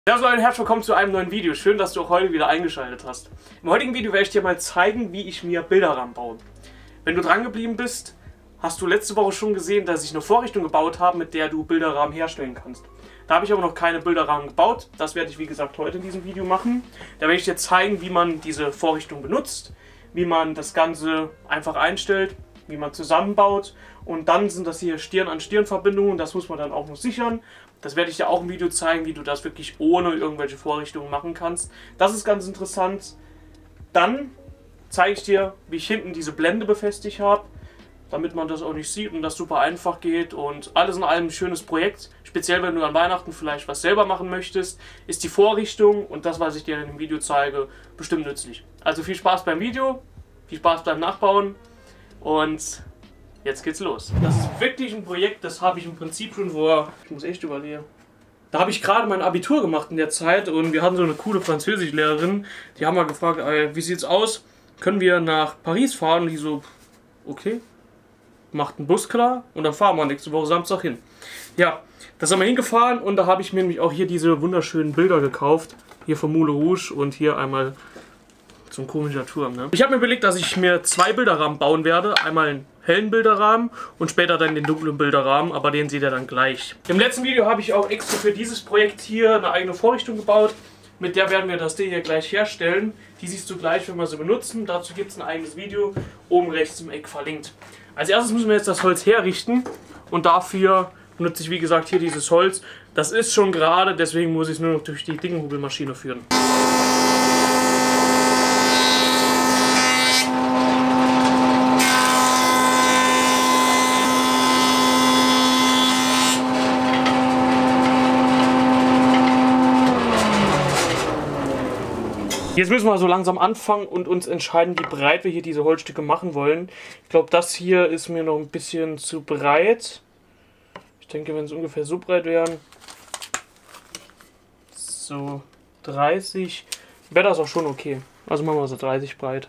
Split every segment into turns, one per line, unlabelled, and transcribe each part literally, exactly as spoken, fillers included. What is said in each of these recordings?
Ja, so Leute, herzlich willkommen zu einem neuen Video. Schön, dass du auch heute wieder eingeschaltet hast. Im heutigen Video werde ich dir mal zeigen, wie ich mir Bilderrahmen baue. Wenn du dran geblieben bist, hast du letzte Woche schon gesehen, dass ich eine Vorrichtung gebaut habe, mit der du Bilderrahmen herstellen kannst. Da habe ich aber noch keine Bilderrahmen gebaut. Das werde ich, wie gesagt, heute in diesem Video machen. Da werde ich dir zeigen, wie man diese Vorrichtung benutzt, wie man das Ganze einfach einstellt, wie man zusammenbaut. Und dann sind das hier Stirn-an-Stirn-Verbindungen. Das muss man dann auch noch sichern. Das werde ich dir auch im Video zeigen, wie du das wirklich ohne irgendwelche Vorrichtungen machen kannst. Das ist ganz interessant. Dann zeige ich dir, wie ich hinten diese Blende befestigt habe, damit man das auch nicht sieht und das super einfach geht. Und alles in allem ein schönes Projekt. Speziell, wenn du an Weihnachten vielleicht was selber machen möchtest, ist die Vorrichtung und das, was ich dir in dem Video zeige, bestimmt nützlich. Also viel Spaß beim Video, viel Spaß beim Nachbauen und jetzt geht's los. Das ist wirklich ein Projekt, das habe ich im Prinzip schon vor... Ich muss echt überlegen. Da habe ich gerade mein Abitur gemacht in der Zeit und wir hatten so eine coole Französischlehrerin. Die haben mal gefragt, ey, wie sieht's aus? Können wir nach Paris fahren? Und die so, okay, macht einen Bus klar und dann fahren wir nächste Woche Samstag hin. Ja, da sind wir hingefahren und da habe ich mir nämlich auch hier diese wunderschönen Bilder gekauft. Hier von Moulin Rouge und hier einmal so ein komischer Turm. Ne? Ich habe mir überlegt, dass ich mir zwei Bilderrahmen bauen werde. Einmal einen hellen Bilderrahmen und später dann den dunklen Bilderrahmen, aber den seht ihr dann gleich. Im letzten Video habe ich auch extra für dieses Projekt hier eine eigene Vorrichtung gebaut. Mit der werden wir das Ding hier gleich herstellen. Die siehst du gleich, wenn wir sie benutzen. Dazu gibt es ein eigenes Video, oben rechts im Eck verlinkt. Als erstes müssen wir jetzt das Holz herrichten und dafür benutze ich, wie gesagt, hier dieses Holz. Das ist schon gerade, deswegen muss ich es nur noch durch die Dingenhobelmaschine führen. Jetzt müssen wir so langsam anfangen und uns entscheiden, wie breit wir hier diese Holzstücke machen wollen. Ich glaube, das hier ist mir noch ein bisschen zu breit. Ich denke, wenn es ungefähr so breit wären, so dreißig, wäre das auch schon okay. Also machen wir so dreißig breit.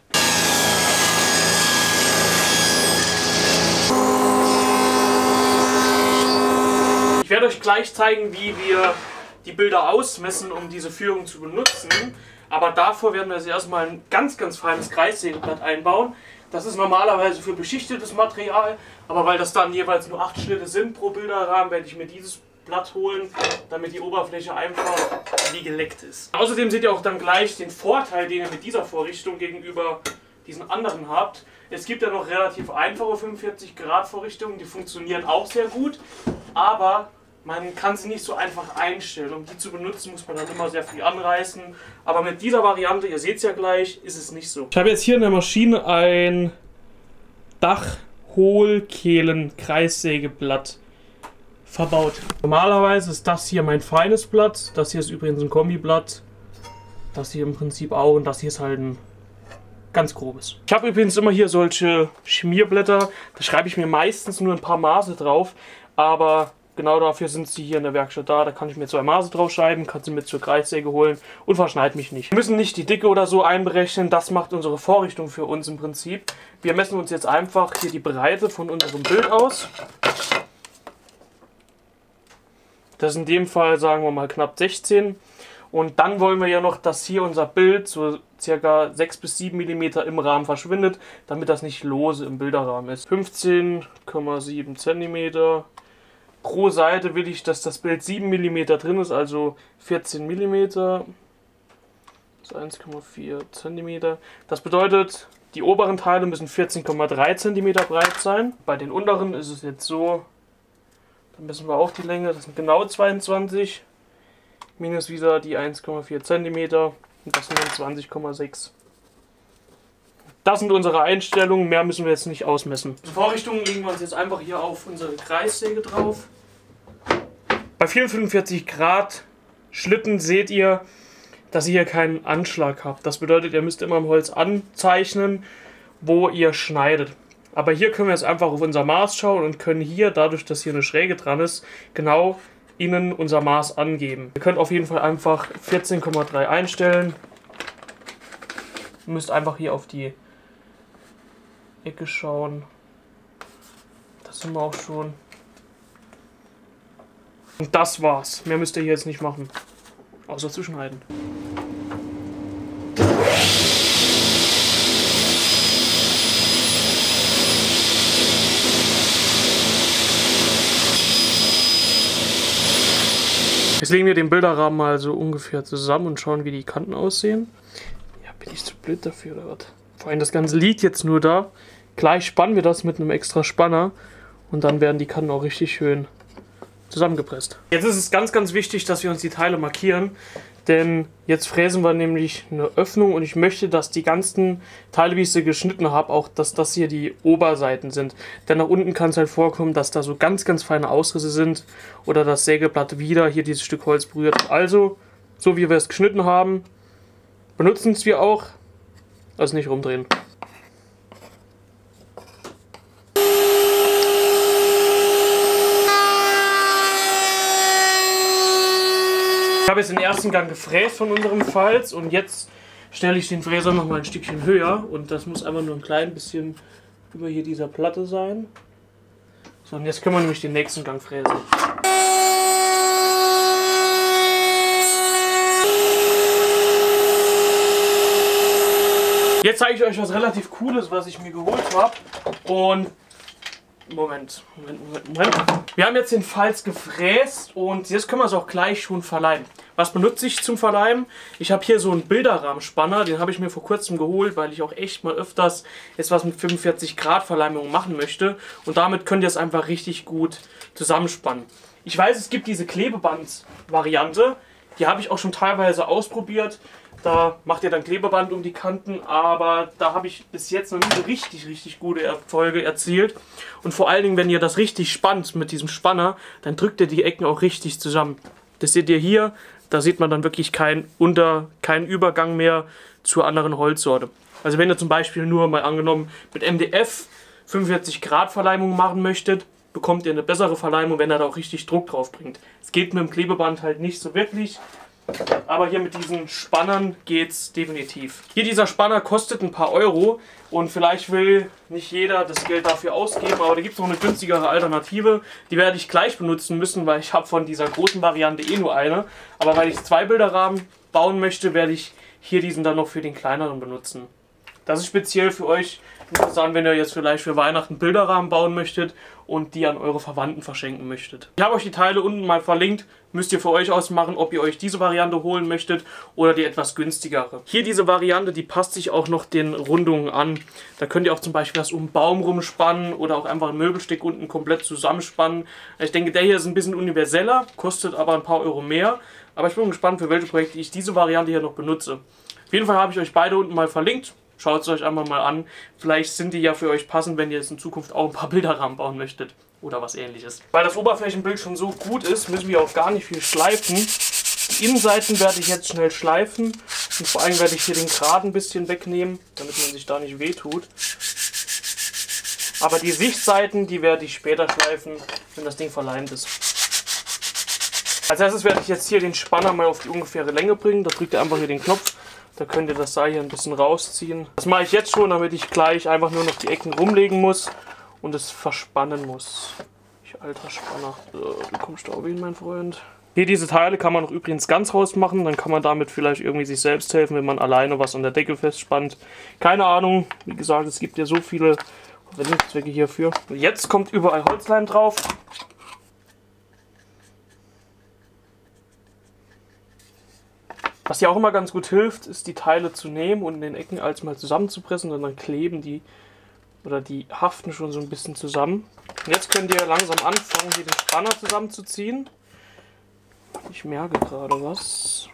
Ich werde euch gleich zeigen, wie wir die Bilder ausmessen, um diese Führung zu benutzen. Aber davor werden wir jetzt erstmal ein ganz, ganz feines Kreissägeblatt einbauen. Das ist normalerweise für beschichtetes Material, aber weil das dann jeweils nur acht Schnitte sind pro Bilderrahmen, werde ich mir dieses Blatt holen, damit die Oberfläche einfach wie geleckt ist. Außerdem seht ihr auch dann gleich den Vorteil, den ihr mit dieser Vorrichtung gegenüber diesen anderen habt. Es gibt ja noch relativ einfache fünfundvierzig Grad Vorrichtungen, die funktionieren auch sehr gut, aber man kann sie nicht so einfach einstellen. Um die zu benutzen, muss man dann immer sehr viel anreißen. Aber mit dieser Variante, ihr seht es ja gleich, ist es nicht so. Ich habe jetzt hier in der Maschine ein Dachhohlkehlen-Kreissägeblatt verbaut. Normalerweise ist das hier mein feines Blatt. Das hier ist übrigens ein Kombiblatt. Das hier im Prinzip auch. Und das hier ist halt ein ganz grobes. Ich habe übrigens immer hier solche Schmierblätter. Da schreibe ich mir meistens nur ein paar Maße drauf. Aber genau dafür sind sie hier in der Werkstatt da. Da kann ich mir zwei Maße draufschreiben, kann sie mit zur Kreissäge holen und verschneid mich nicht. Wir müssen nicht die Dicke oder so einberechnen, das macht unsere Vorrichtung für uns im Prinzip. Wir messen uns jetzt einfach hier die Breite von unserem Bild aus. Das ist in dem Fall, sagen wir mal, knapp sechzehn. Und dann wollen wir ja noch, dass hier unser Bild so circa sechs bis sieben Millimeter im Rahmen verschwindet, damit das nicht lose im Bilderrahmen ist. fünfzehn Komma sieben Zentimeter. Pro Seite will ich, dass das Bild sieben Millimeter drin ist, also vierzehn Millimeter. Das ist eins Komma vier Zentimeter. Das bedeutet, die oberen Teile müssen vierzehn Komma drei Zentimeter breit sein. Bei den unteren ist es jetzt so, dann messen wir auch die Länge, das sind genau zweiundzwanzig. Minus wieder die eins Komma vier Zentimeter und das sind dann zwanzig Komma sechs. Das sind unsere Einstellungen, mehr müssen wir jetzt nicht ausmessen. Die Vorrichtungen legen wir uns jetzt einfach hier auf unsere Kreissäge drauf. Bei vierundfünfzig Grad Schlitten seht ihr, dass ihr hier keinen Anschlag habt. Das bedeutet, ihr müsst immer im Holz anzeichnen, wo ihr schneidet. Aber hier können wir jetzt einfach auf unser Maß schauen und können hier, dadurch, dass hier eine Schräge dran ist, genau Ihnen unser Maß angeben. Ihr könnt auf jeden Fall einfach vierzehn Komma drei einstellen. Ihr müsst einfach hier auf die Ecke schauen. Das sind wir auch schon. Und das war's. Mehr müsst ihr hier jetzt nicht machen. Außer zu schneiden. Jetzt legen wir den Bilderrahmen mal so ungefähr zusammen und schauen, wie die Kanten aussehen. Ja, bin ich zu blöd dafür oder was? Vor allem das Ganze liegt jetzt nur da. Gleich spannen wir das mit einem extra Spanner und dann werden die Kanten auch richtig schön zusammengepresst. Jetzt ist es ganz, ganz wichtig, dass wir uns die Teile markieren, denn jetzt fräsen wir nämlich eine Öffnung und ich möchte, dass die ganzen Teile, wie ich sie geschnitten habe, auch, dass das hier die Oberseiten sind. Denn nach unten kann es halt vorkommen, dass da so ganz, ganz feine Ausrisse sind oder das Sägeblatt wieder hier dieses Stück Holz berührt. Also, so wie wir es geschnitten haben, benutzen es wir auch, also nicht rumdrehen. Ich habe jetzt den ersten Gang gefräst von unserem Falz und jetzt stelle ich den Fräser noch mal ein Stückchen höher und das muss einfach nur ein klein bisschen über hier dieser Platte sein. So, und jetzt können wir nämlich den nächsten Gang fräsen. Jetzt zeige ich euch was relativ Cooles, was ich mir geholt habe. Und Moment, Moment, Moment, Moment. Wir haben jetzt den Falz gefräst und jetzt können wir es auch gleich schon verleimen. Was benutze ich zum Verleimen? Ich habe hier so einen Bilderrahmenspanner, den habe ich mir vor kurzem geholt, weil ich auch echt mal öfters jetzt was mit fünfundvierzig Grad Verleimung machen möchte. Und damit könnt ihr es einfach richtig gut zusammenspannen. Ich weiß, es gibt diese Klebeband-Variante, die habe ich auch schon teilweise ausprobiert. Da macht ihr dann Klebeband um die Kanten, aber da habe ich bis jetzt noch nie so richtig, richtig gute Erfolge erzielt. Und vor allen Dingen, wenn ihr das richtig spannt mit diesem Spanner, dann drückt ihr die Ecken auch richtig zusammen. Das seht ihr hier, da sieht man dann wirklich keinen Unter-, keinen Übergang mehr zur anderen Holzsorte. Also wenn ihr zum Beispiel nur mal angenommen mit M D F fünfundvierzig Grad Verleimung machen möchtet, bekommt ihr eine bessere Verleimung, wenn ihr da auch richtig Druck drauf bringt. Es geht mit dem Klebeband halt nicht so wirklich. Aber hier mit diesen Spannern geht's definitiv. Hier dieser Spanner kostet ein paar Euro und vielleicht will nicht jeder das Geld dafür ausgeben, aber da gibt es noch eine günstigere Alternative. Die werde ich gleich benutzen müssen, weil ich habe von dieser großen Variante eh nur eine. Aber weil ich zwei Bilderrahmen bauen möchte, werde ich hier diesen dann noch für den kleineren benutzen. Das ist speziell für euch interessant, wenn ihr jetzt vielleicht für Weihnachten Bilderrahmen bauen möchtet und die an eure Verwandten verschenken möchtet. Ich habe euch die Teile unten mal verlinkt. Müsst ihr für euch ausmachen, ob ihr euch diese Variante holen möchtet oder die etwas günstigere. Hier diese Variante, die passt sich auch noch den Rundungen an. Da könnt ihr auch zum Beispiel was um einen Baum rumspannen oder auch einfach ein Möbelstück unten komplett zusammenspannen. Ich denke, der hier ist ein bisschen universeller, kostet aber ein paar Euro mehr. Aber ich bin gespannt, für welche Projekte ich diese Variante hier noch benutze. Auf jeden Fall habe ich euch beide unten mal verlinkt. Schaut es euch einfach mal an. Vielleicht sind die ja für euch passend, wenn ihr jetzt in Zukunft auch ein paar Bilderrahmen bauen möchtet. Oder was Ähnliches. Weil das Oberflächenbild schon so gut ist, müssen wir auch gar nicht viel schleifen. Die Innenseiten werde ich jetzt schnell schleifen. Und vor allem werde ich hier den Grat ein bisschen wegnehmen, damit man sich da nicht wehtut. Aber die Sichtseiten, die werde ich später schleifen, wenn das Ding verleimt ist. Als erstes werde ich jetzt hier den Spanner mal auf die ungefähre Länge bringen. Da drückt ihr einfach hier den Knopf. Da könnt ihr das Seil hier ein bisschen rausziehen. Das mache ich jetzt schon, damit ich gleich einfach nur noch die Ecken rumlegen muss und es verspannen muss. Ich alter Spanner. So, du kommst da auch hin, mein Freund. Hier diese Teile kann man auch übrigens ganz rausmachen. Dann kann man damit vielleicht irgendwie sich selbst helfen, wenn man alleine was an der Decke festspannt. Keine Ahnung. Wie gesagt, es gibt ja so viele Verwendungszwecke hierfür. Jetzt kommt überall Holzleim drauf. Was hier auch immer ganz gut hilft, ist die Teile zu nehmen und in den Ecken als mal zusammenzupressen und dann kleben die oder die haften schon so ein bisschen zusammen. Und jetzt könnt ihr langsam anfangen, hier den Spanner zusammenzuziehen. Ich merke gerade was.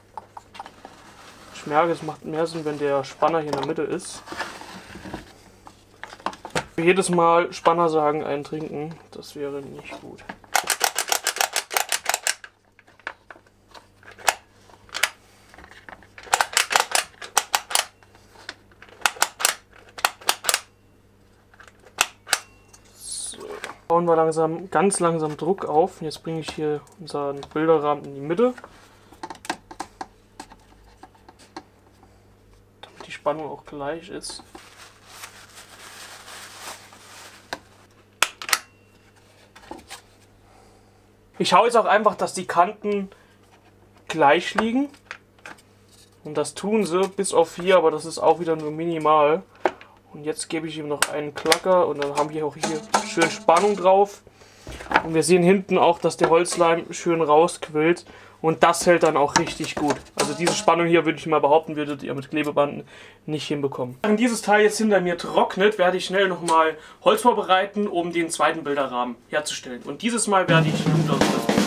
Ich merke, es macht mehr Sinn, wenn der Spanner hier in der Mitte ist. Für jedes Mal Spanner sagen, eintrinken, das wäre nicht gut. Bauen wir langsam, ganz langsam Druck auf. Und jetzt bringe ich hier unseren Bilderrahmen in die Mitte, damit die Spannung auch gleich ist. Ich schaue jetzt auch einfach, dass die Kanten gleich liegen. Und das tun sie bis auf hier, aber das ist auch wieder nur minimal. Und jetzt gebe ich ihm noch einen Klacker und dann haben wir auch hier schön Spannung drauf. Und wir sehen hinten auch, dass der Holzleim schön rausquillt. Und das hält dann auch richtig gut. Also diese Spannung hier, würde ich mal behaupten, würdet ihr mit Klebeband nicht hinbekommen. Wenn dieses Teil jetzt hinter mir trocknet, werde ich schnell nochmal Holz vorbereiten, um den zweiten Bilderrahmen herzustellen. Und dieses Mal werde ich Blut aus Holz benutzen.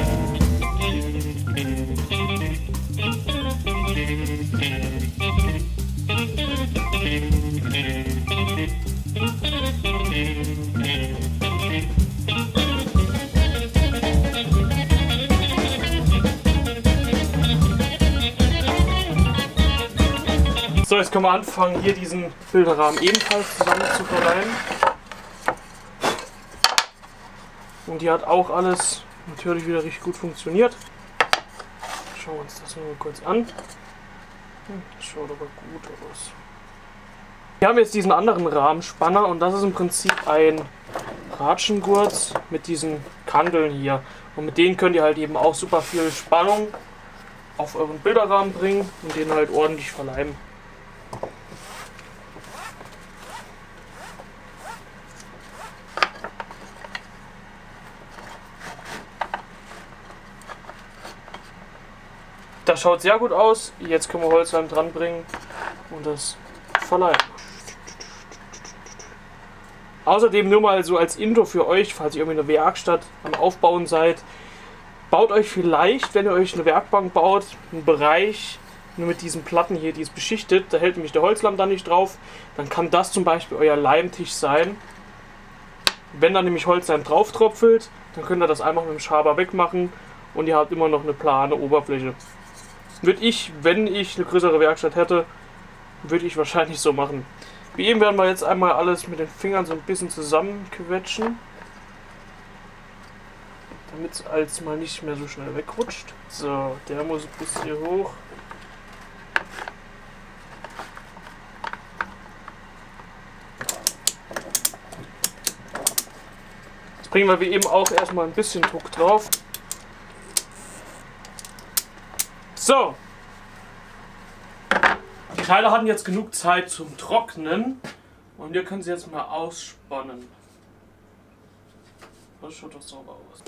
So, jetzt können wir anfangen, hier diesen Bilderrahmen ebenfalls zusammen zu verleihen. Und die hat auch alles natürlich wieder richtig gut funktioniert. Schauen wir uns das mal kurz an. Das schaut aber gut aus. Wir haben jetzt diesen anderen Rahmenspanner und das ist im Prinzip ein Ratschengurt mit diesen Kanteln hier. Und mit denen könnt ihr halt eben auch super viel Spannung auf euren Bilderrahmen bringen und den halt ordentlich verleimen. Das schaut sehr gut aus. Jetzt können wir Holzleim dran bringen und das verleihen. Außerdem nur mal so als Intro für euch, falls ihr irgendwie eine Werkstatt am Aufbauen seid. Baut euch vielleicht, wenn ihr euch eine Werkbank baut, einen Bereich nur mit diesen Platten hier, die ist beschichtet. Da hält nämlich der Holzleim dann nicht drauf. Dann kann das zum Beispiel euer Leimtisch sein. Wenn da nämlich Holzleim drauf tropfelt, dann könnt ihr das einfach mit dem Schaber wegmachen und ihr habt immer noch eine plane Oberfläche. Würde ich, wenn ich eine größere Werkstatt hätte, würde ich wahrscheinlich so machen. Wie eben werden wir jetzt einmal alles mit den Fingern so ein bisschen zusammenquetschen, damit es als mal nicht mehr so schnell wegrutscht. So, der muss bis hier hoch. Jetzt bringen wir wie eben auch erstmal ein bisschen Druck drauf. So, die Teile hatten jetzt genug Zeit zum Trocknen und wir können sie jetzt mal ausspannen. Das schaut doch sauber aus.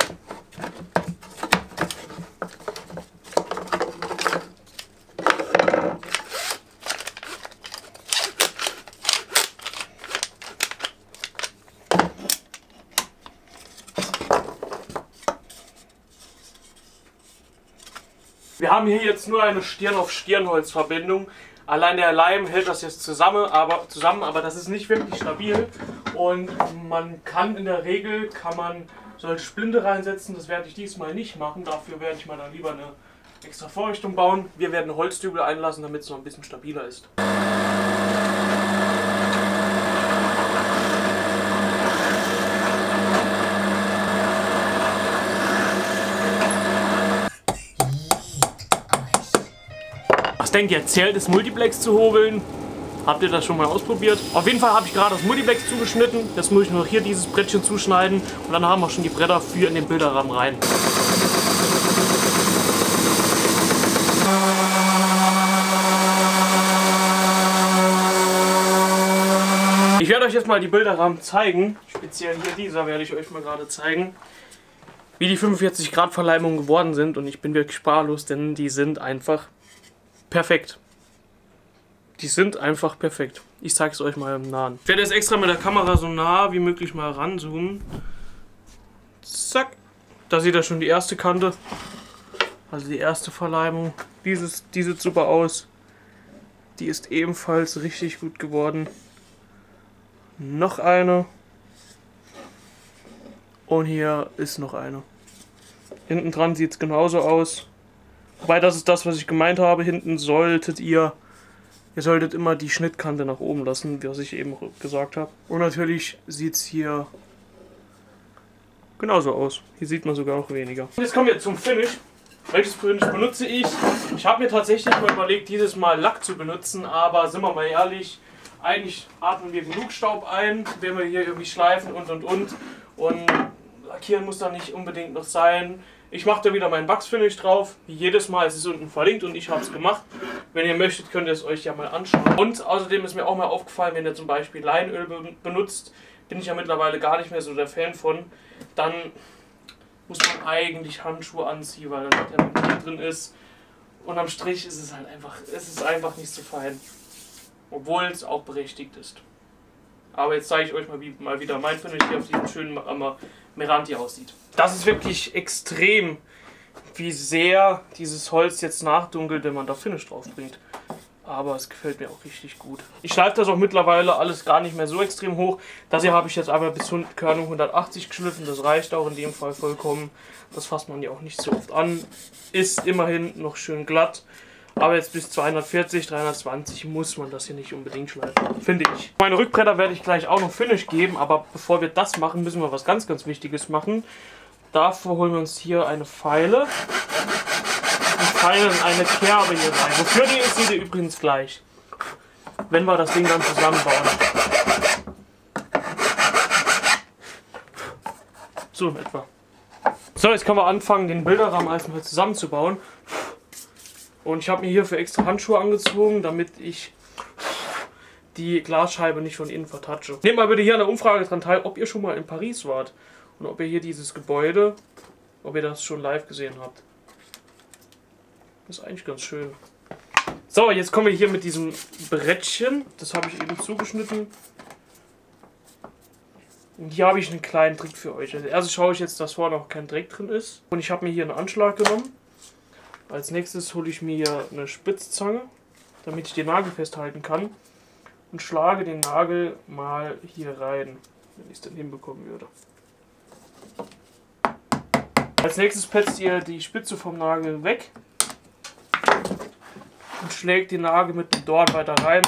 Wir haben hier jetzt nur eine Stirn-auf-Stirn-Holzverbindung. Allein der Leim hält das jetzt zusammen aber, zusammen, aber das ist nicht wirklich stabil. Und man kann in der Regel, kann man solche Splinte reinsetzen. Das werde ich diesmal nicht machen. Dafür werde ich mal dann lieber eine extra Vorrichtung bauen. Wir werden Holzdübel einlassen, damit es noch ein bisschen stabiler ist. Was denkt ihr, zählt es Multiplex zu hobeln? Habt ihr das schon mal ausprobiert? Auf jeden Fall habe ich gerade das Multiplex zugeschnitten. Jetzt muss ich nur hier dieses Brettchen zuschneiden und dann haben wir schon die Bretter für in den Bilderrahmen rein. Ich werde euch jetzt mal die Bilderrahmen zeigen. Speziell hier dieser werde ich euch mal gerade zeigen, wie die fünfundvierzig Grad Verleimungen geworden sind. Und ich bin wirklich sparlos, denn die sind einfach perfekt. Die sind einfach perfekt. Ich zeige es euch mal im Nahen. Ich werde jetzt extra mit der Kamera so nah wie möglich mal ranzoomen. Zack. Da seht ihr schon die erste Kante. Also die erste Verleimung. Dieses, die sieht super aus. Die ist ebenfalls richtig gut geworden. Noch eine. Und hier ist noch eine. Hinten dran sieht es genauso aus. Wobei, das ist das, was ich gemeint habe. Hinten solltet ihr, ihr solltet immer die Schnittkante nach oben lassen, was ich eben gesagt habe. Und natürlich sieht es hier genauso aus. Hier sieht man sogar noch weniger. Und jetzt kommen wir zum Finish. Welches Finish benutze ich? Ich habe mir tatsächlich mal überlegt, dieses Mal Lack zu benutzen, aber sind wir mal ehrlich, eigentlich atmen wir genug Staub ein, wenn wir hier irgendwie schleifen und und und. Und lackieren muss da nicht unbedingt noch sein. Ich mache da wieder meinen Wachsfinish drauf. Wie jedes Mal, es ist unten verlinkt und ich habe es gemacht. Wenn ihr möchtet, könnt ihr es euch ja mal anschauen. Und außerdem ist mir auch mal aufgefallen, wenn ihr zum Beispiel Leinöl benutzt, bin ich ja mittlerweile gar nicht mehr so der Fan von, dann muss man eigentlich Handschuhe anziehen, weil dann der noch drin ist. Und am Strich ist es halt einfach, es ist einfach nicht so fein. Obwohl es auch berechtigt ist. Aber jetzt zeige ich euch mal, wie, mal wieder mein Finish hier auf diesem schönen Meranti aussieht. Das ist wirklich extrem, wie sehr dieses Holz jetzt nachdunkelt, wenn man da Finish drauf bringt. Aber es gefällt mir auch richtig gut. Ich schleife das auch mittlerweile alles gar nicht mehr so extrem hoch. Das hier habe ich jetzt aber bis Körnung hundertachtzig geschliffen. Das reicht auch in dem Fall vollkommen. Das fasst man ja auch nicht so oft an. Ist immerhin noch schön glatt. Aber jetzt bis zweihundertvierzig, dreihundertzwanzig muss man das hier nicht unbedingt schleifen, finde ich. Meine Rückbretter werde ich gleich auch noch Finish geben. Aber bevor wir das machen, müssen wir was ganz, ganz Wichtiges machen. Dafür holen wir uns hier eine Feile. Feilen eine Kerbe hier rein. Wofür die ist, seht ihr übrigens gleich. Wenn wir das Ding dann zusammenbauen. So in etwa. So, jetzt können wir anfangen, den Bilderrahmen erstmal zusammenzubauen. Und ich habe mir hierfür extra Handschuhe angezogen, damit ich die Glasscheibe nicht von innen vertatsche. Nehmt mal bitte hier an der Umfrage dran teil, ob ihr schon mal in Paris wart. Und ob ihr hier dieses Gebäude, ob ihr das schon live gesehen habt. Das ist eigentlich ganz schön. So, jetzt kommen wir hier mit diesem Brettchen. Das habe ich eben zugeschnitten. Und hier habe ich einen kleinen Trick für euch. Also erst schaue ich jetzt, dass vorne noch kein Dreck drin ist. Und ich habe mir hier einen Anschlag genommen. Als nächstes hole ich mir eine Spitzzange, damit ich den Nagel festhalten kann. Und schlage den Nagel mal hier rein, wenn ich es dann hinbekommen würde. Als nächstes petzt ihr die Spitze vom Nagel weg. Und schlägt den Nagel mit dem Dorn weiter rein.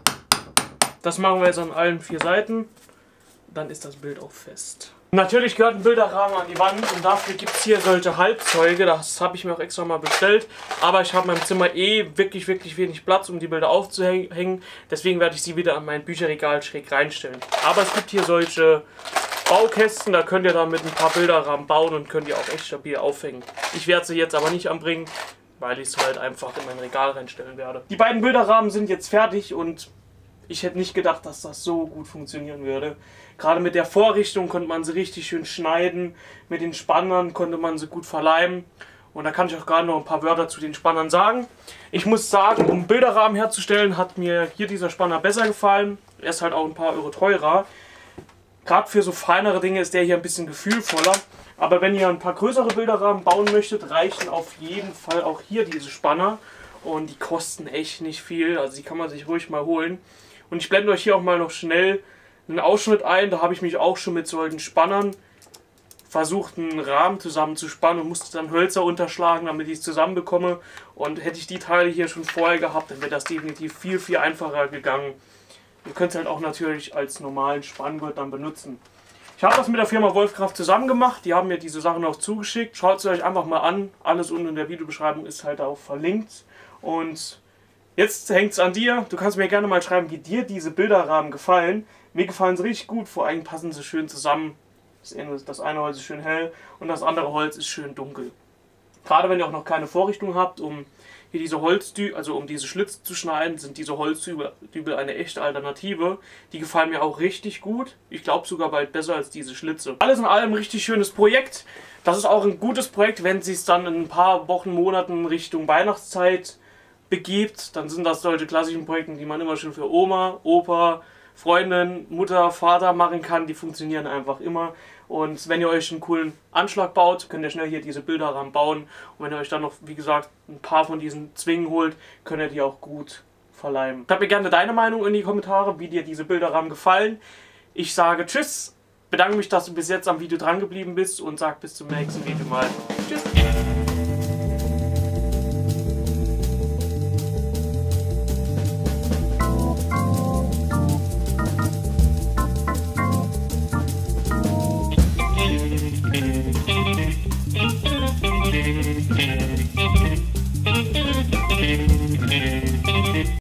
Das machen wir jetzt an allen vier Seiten. Dann ist das Bild auch fest. Natürlich gehört ein Bilderrahmen an die Wand und dafür gibt es hier solche Halbzeuge. Das habe ich mir auch extra mal bestellt. Aber ich habe in meinem Zimmer eh wirklich, wirklich wenig Platz, um die Bilder aufzuhängen. Deswegen werde ich sie wieder an mein Bücherregal schräg reinstellen. Aber es gibt hier solche Baukästen, da könnt ihr dann mit ein paar Bilderrahmen bauen und könnt ihr auch echt stabil aufhängen. Ich werde sie jetzt aber nicht anbringen, weil ich es halt einfach in mein Regal reinstellen werde. Die beiden Bilderrahmen sind jetzt fertig und ich hätte nicht gedacht, dass das so gut funktionieren würde. Gerade mit der Vorrichtung konnte man sie richtig schön schneiden, mit den Spannern konnte man sie gut verleimen. Und da kann ich auch gerade noch ein paar Wörter zu den Spannern sagen. Ich muss sagen, um Bilderrahmen herzustellen, hat mir hier dieser Spanner besser gefallen. Er ist halt auch ein paar Euro teurer. Gerade für so feinere Dinge ist der hier ein bisschen gefühlvoller. Aber wenn ihr ein paar größere Bilderrahmen bauen möchtet, reichen auf jeden Fall auch hier diese Spanner. Und die kosten echt nicht viel, also die kann man sich ruhig mal holen. Und ich blende euch hier auch mal noch schnell einen Ausschnitt ein. Da habe ich mich auch schon mit solchen Spannern versucht, einen Rahmen zusammenzuspannen und musste dann Hölzer unterschlagen, damit ich es zusammenbekomme. Und hätte ich die Teile hier schon vorher gehabt, dann wäre das definitiv viel, viel einfacher gegangen. Ihr könnt es halt auch natürlich als normalen Spanngurt dann benutzen. Ich habe das mit der Firma Wolfkraft zusammen gemacht. Die haben mir diese Sachen auch zugeschickt. Schaut es euch einfach mal an. Alles unten in der Videobeschreibung ist halt auch verlinkt. Und jetzt hängt es an dir. Du kannst mir gerne mal schreiben, wie dir diese Bilderrahmen gefallen. Mir gefallen sie richtig gut. Vor allem passen sie schön zusammen. Das eine Holz ist schön hell und das andere Holz ist schön dunkel. Gerade wenn ihr auch noch keine Vorrichtung habt, um hier diese Holzdübel, also um diese Schlitze zu schneiden, sind diese Holzdübel eine echte Alternative. Die gefallen mir auch richtig gut. Ich glaube sogar bald besser als diese Schlitze. Alles in allem ein richtig schönes Projekt. Das ist auch ein gutes Projekt, wenn es sich dann in ein paar Wochen, Monaten Richtung Weihnachtszeit begibt. Dann sind das solche klassischen Projekte, die man immer schon für Oma, Opa, Freundin, Mutter, Vater machen kann. Die funktionieren einfach immer. Und wenn ihr euch einen coolen Anschlag baut, könnt ihr schnell hier diese Bilderrahmen bauen. Und wenn ihr euch dann noch, wie gesagt, ein paar von diesen Zwingen holt, könnt ihr die auch gut verleimen. Schreibt mir gerne deine Meinung in die Kommentare, wie dir diese Bilderrahmen gefallen. Ich sage Tschüss, bedanke mich, dass du bis jetzt am Video dran geblieben bist und sage bis zum nächsten Video mal Tschüss.